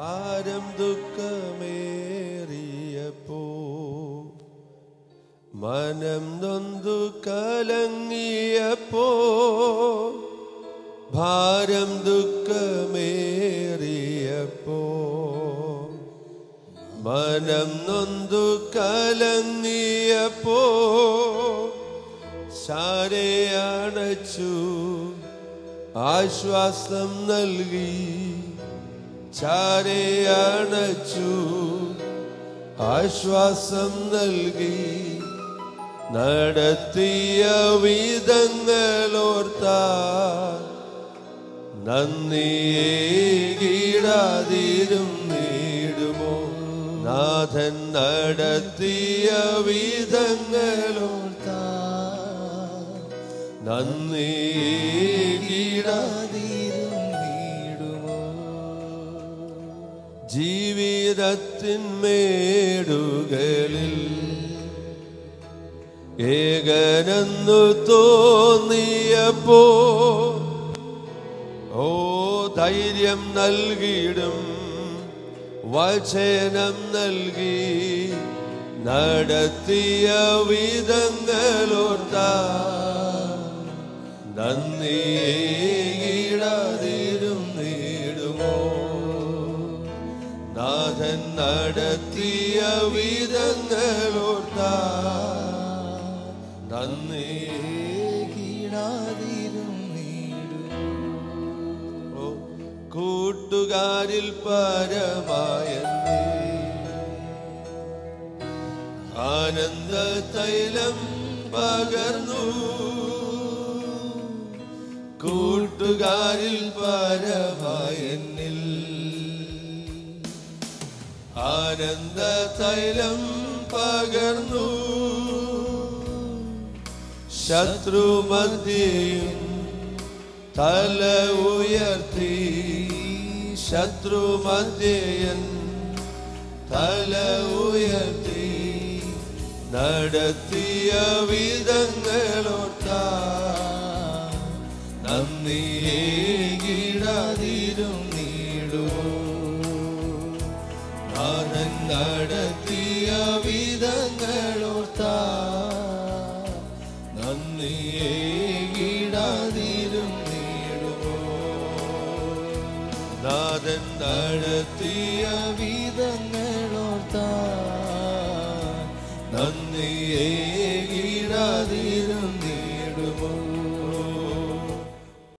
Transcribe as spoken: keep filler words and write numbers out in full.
ഭാരം ദുഃഖമേറിയപ്പോ മനം നൊന്തു കലങ്ങിയപ്പോ ഭാരം ദുഃഖമേറിയപ്പോ മനം നൊന്തു കലങ്ങിയപ്പോ ശാരെ അണച്ചു ആശ്വാസം നൽകി ചാരെ അണച്ചു ആശ്വാസം നൽകി നടത്തിയ വിധങ്ങളോർത്താൽ നന്ദിയേകിടാതിരും നേടുമോ നാഥൻ നടത്തിയ വിധങ്ങളോർത്താൽ നന്ദിയേകിടാതിരും നേടുമോ ജീവിതത്തിൻ മേടുകളിൽ ഏകനെന്നു തോന്നിയപ്പോ ഓ ധൈര്യം നൽകിയിടും വചനം നൽകി നടത്തിയ വിധങ്ങളോർത്താൽ നന്ദിയേകിടാതിരും നേടുമോ നാഥൻ നടത്തിയ വിധങ്ങളോർത്താൽ നന്ദിയേകിടാതിരും നേടുമോ കൂട്ടുകാരിൽ പരമായെന്നേ ആനന്ദ തൈലം പകർന്നു കൂട്ടുകാരിൽ പരമായെന്നിൽ ആനന്ദ തൈലം പകർന്നു ശത്രുമധ്യേയും തല ഉയർത്തി ശത്രുമധ്യേയൻ തല ഉയർത്തി നടത്തിയ വിധങ്ങളോർത്താൽ നന്ദിയേകിടാതിരും നേടുമോ നാഥൻ നടത്തിയ വിധങ്ങളോർത്താൽ നന്ദിയേകിടാതിരും നേടുമോ നാഥൻ നടത്തിയ വിധങ്ങളോർത്താൽ നന്ദിയേകിടാതിരും